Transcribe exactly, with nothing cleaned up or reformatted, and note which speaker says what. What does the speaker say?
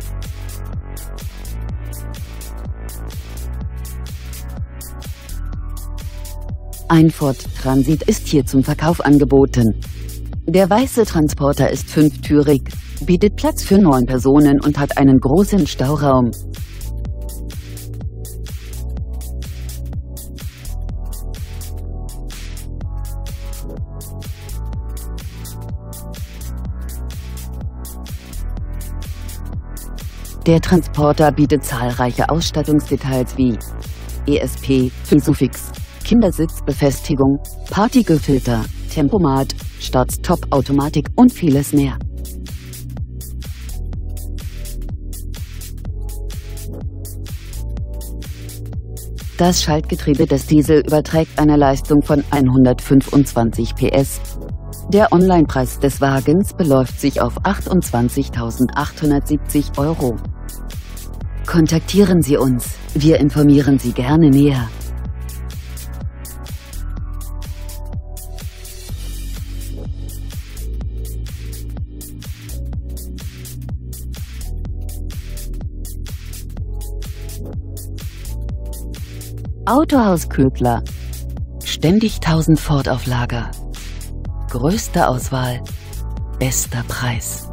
Speaker 1: Ein Ford Transit ist hier zum Verkauf angeboten. Der weiße Transporter ist fünftürig, bietet Platz für neun Personen und hat einen großen Stauraum. Der Transporter bietet zahlreiche Ausstattungsdetails wie E S P, Isofix, Kindersitzbefestigung, Partikelfilter, Tempomat, Start-Stop-Automatik und vieles mehr. Das Schaltgetriebe des Diesel überträgt eine Leistung von hundertfünfundzwanzig P S. Der Onlinepreis des Wagens beläuft sich auf achtundzwanzigtausendachthundertsiebzig Euro. Kontaktieren Sie uns, wir informieren Sie gerne näher. Autohaus Köbler. Ständig tausend Ford auf Lager. Größte Auswahl, bester Preis.